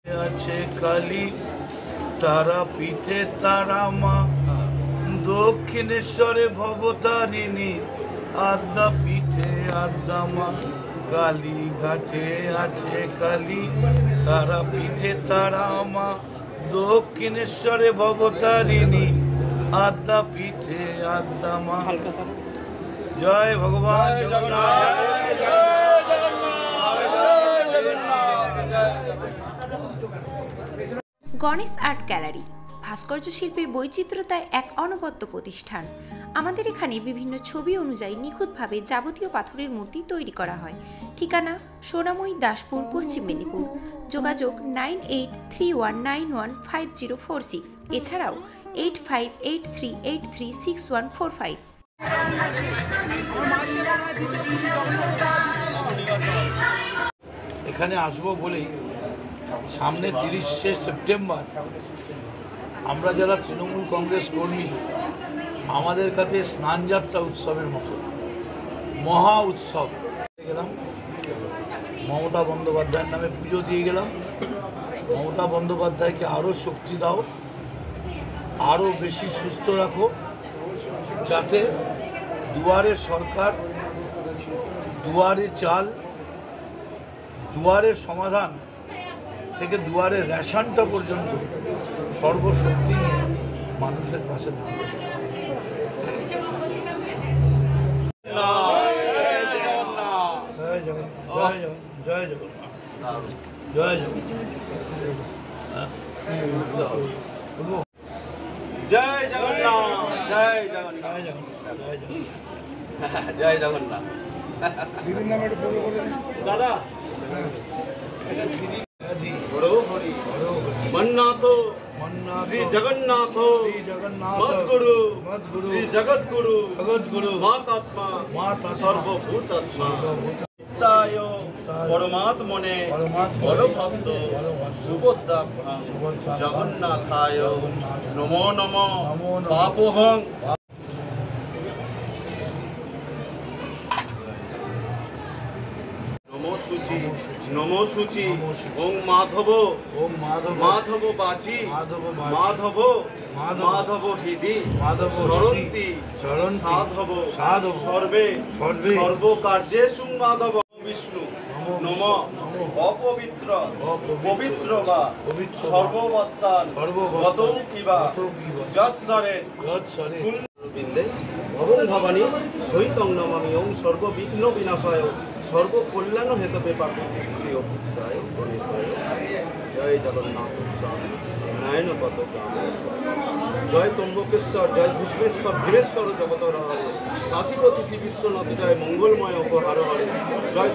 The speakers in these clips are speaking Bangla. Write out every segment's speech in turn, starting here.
আছে কালী তারা পিঠে তারা মা দক্ষিণেশ্বরে ভবতারিণী আদ্যা পিঠে আদ্যা মা কালী ঘাটে আছে কালী তারা পিঠে তারা মা দক্ষিণেশ্বরে ভবতারিণী আদ্যা পিঠে আদ্যা মা। জয় ভগবান গণেশ আর্ট গ্যালারি ভাস্কর্য শিল্পের বৈচিত্র্যতায় এক অনবদ্য প্রতিষ্ঠান। আমাদের এখানে বিভিন্ন ছবি অনুযায়ী নিখুঁতভাবে যাবতীয় পাথরের মূর্তি তৈরি করা হয়। ঠিকানা সোনাময়ী দাসপুর, পশ্চিম মেদিনীপুর। যোগাযোগ 9831915046, এছাড়াও 8583836145। এখানে আসবো বলেই সামনে 30শে সেপ্টেম্বর আমরা যারা তৃণমূল কংগ্রেস কর্মী আমাদের কাছে স্নানযাত্রা উৎসবের মতো মহা উৎসব গেলাম। মমতা বন্দ্যোপাধ্যায়ের নামে পুজো দিয়ে গেলাম। মমতা বন্দ্যোপাধ্যায়কে আরও শক্তি দাও, আরও বেশি সুস্থ রাখো, যাতে দুয়ারে সরকার, দুয়ারে চাল, দুয়ারে সমাধান থেকে দুয়ারে রেশনটা পর্যন্ত সর্বশক্তি নিয়ে মানুষের পাশে দাঁড়াবে। জয় জগন্নাথ, জয় জগন্নাথ, জয় জগন্নাথ, জয় জগন্নাথ, জয় জগন্নাথ, জয় জগন্নাথ। দিদির নামে একটু পুজো করে দিন দাদা। मन्नाथ श्री जगन्नाथ मद्गुरु श्री जगद्गुरु मातात्मा सर्वभूतात्मा परमात्मने बलभक्त सुभद्राभ्या जगन्नाथाय नमो नमः पापोहं। नमो शुचि ओम माधव माधव बाची माधव माधव हृदि शरन्ति साधव सर्वे सर्व कार्येषु माधव। विष्णु नम अपवित्र पवित्र वा सर्वावस्थान गतौ किवा यस्सरे बिंदे भवं भवानी सहितं नमामि ओं सर्वविघ्न विनाशाय सर्वकल्याण हेतवे पार्वती प्रिय पुत्राय गणेशाय। जय जगन्नाथ स्वामी नयन पद जय त्र्यंबकेश्वर जय भूष्मेश्वर भीमेश्वर जगतर हरे काशीपति श्री विश्वनाथ जय मंगलमय उपहार हरे जय।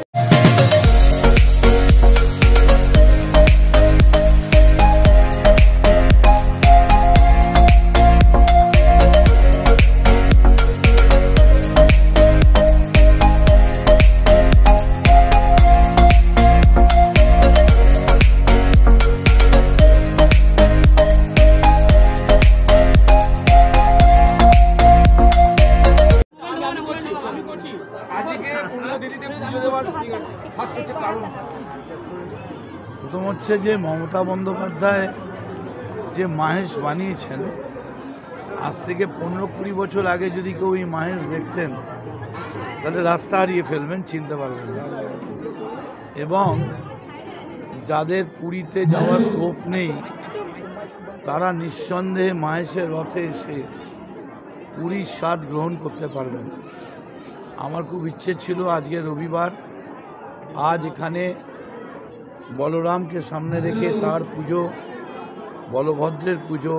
প্রথম হচ্ছে যে মমতা বন্দ্যোপাধ্যায় যে মাহেশ বানিয়েছেন, আজ থেকে 15-20 বছর আগে যদি কেউ এই মাহেশ দেখতেন তাহলে রাস্তা হারিয়ে ফেলবেন, চিনতে পারবেন না। এবং যাদের পুরীতে যাওয়ার স্কোপ নেই তারা নিঃসন্দেহে মাহেশের রথে এসে পুরীর স্বাদ গ্রহণ করতে পারবেন। আমার খুব ইচ্ছে ছিল আজকে রবিবার, আজ এখানে বলরামকে সামনে রেখে তার পুজো, বলভদ্রের পুজো,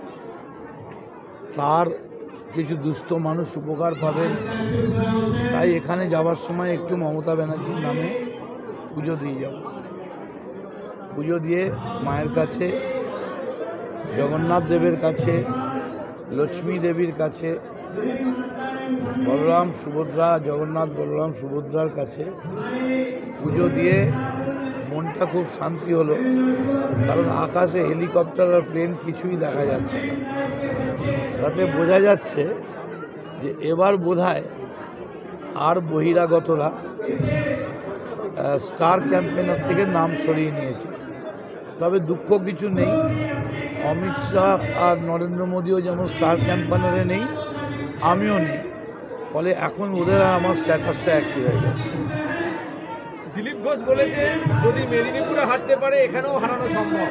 তার কিছু দুস্থ মানুষ উপকার পাবেন, তাই এখানে যাওয়ার সময় একটু মমতা ব্যানার্জির নামে পুজো দিয়ে যাব। পুজো দিয়ে মায়ের কাছে, জগন্নাথ দেবের কাছে, লক্ষ্মী দেবীর কাছে, বলরাম সুভদ্রা, জগন্নাথ বলরাম সুভদ্রার কাছে পুজো দিয়ে মনটা খুব শান্তি হলো। কারণ আকাশে হেলিকপ্টার আর প্লেন কিছুই দেখা যাচ্ছে না, তাতে বোঝা যাচ্ছে যে এবার বোধহয় আর বহিরাগতরা স্টার ক্যাম্পেইনার থেকে নাম সরিয়ে নিয়েছে। তবে দুঃখ কিছু নেই, অমিত শাহ আর নরেন্দ্র মোদীও যেমন স্টার ক্যাম্পানারে নেই, আমিও নেই, ফলে এখন ওদের আর আমার স্ট্যাটাসটা একই হয়ে গেছে। দিলীপ ঘোষ বলেছে যদি মেদিনীপুরে হারতে পারে এখানেও হারানো সম্ভব।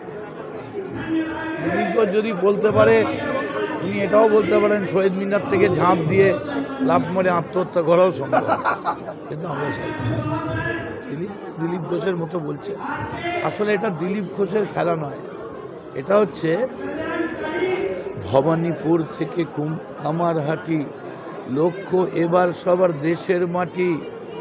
দিলীপ ঘোষ যদি বলতে পারে, উনি এটাও বলতে পারেন শহীদ মিনার থেকে ঝাঁপ দিয়ে লাফ মারে আত্মহত্যা করাও সম্ভব, কিন্তু আমরা চাই দিলীপ ঘোষের মতো বলছে। আসলে এটা দিলীপ ঘোষের খেলা নয়, এটা হচ্ছে ভবানীপুর থেকে কামারহাটি, লক্ষ্য এবার সবার দেশের মাটি।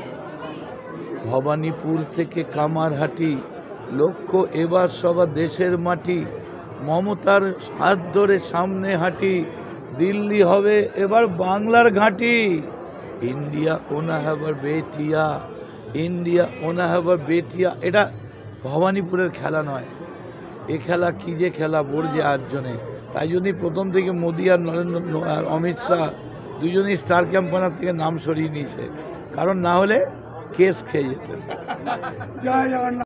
ভবানীপুর থেকে কামারহাটি, লক্ষ্য এবার সবার দেশের মাটি। মমতার হাত ধরে সামনে হাঁটি, দিল্লি হবে এবার বাংলার ঘাঁটি। ইন্ডিয়া ওনা হ্যাভার বেটিয়া, ইন্ডিয়া ওনা হ্যাভার বেটিয়া। এটা ভবানীপুরের খেলা নয়, এ খেলা কী যে খেলা বলছে আটজনে। তাই জন্যই প্রথম থেকে মোদি আর নরেন্দ্র আর অমিত শাহ দুজনেই স্টার ক্যাম্পানার থেকে নাম সরিয়ে নিয়েছে, কারণ না হলে কেস খেয়ে যেতেন। জয় জগন্নাথ।